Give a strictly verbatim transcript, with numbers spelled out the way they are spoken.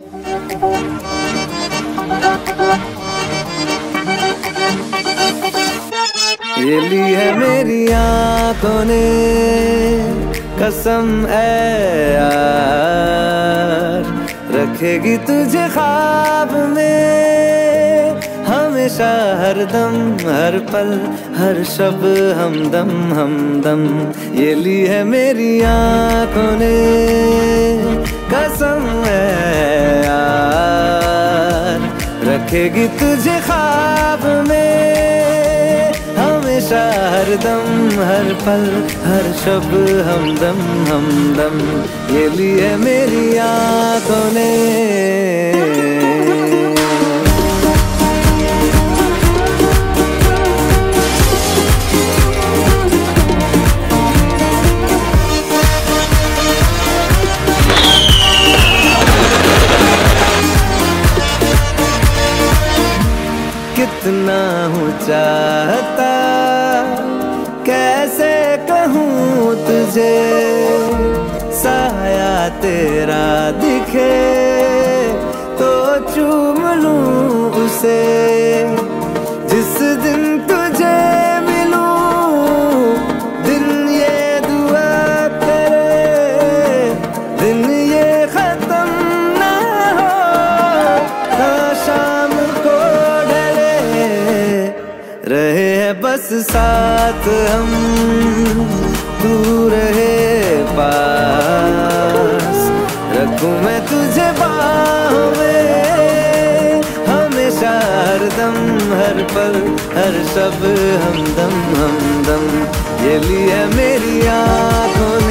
ये ली है मेरी आंखों ने कसम है यार, रखेगी तुझे ख्वाब में हमेशा, हर दम हर पल हर शब हमदम हमदम। ये ली है मेरी आंखों ने कसम है यार, रखेगी तुझे ख्वाब में हमेशा, हर दम हर पल हर शब हमदम हमदम। ये ली है मेरी आंखों ने। कितना हूँ चाहता कैसे कहूँ तुझे, साया तेरा दिखे तो चूम लूँ उसे। जिस दिन तुझे मिलूँ दिन ये दुआ करे, दिन ये खत्म ना हो ना शाम को रहे हैं बस साथ हम, तू रहे पास, रखूं मैं तुझे बाहों में हमेशा, हर दम हर पल हर शब हमदम हमदम। ये ली है मेरी आंखों ने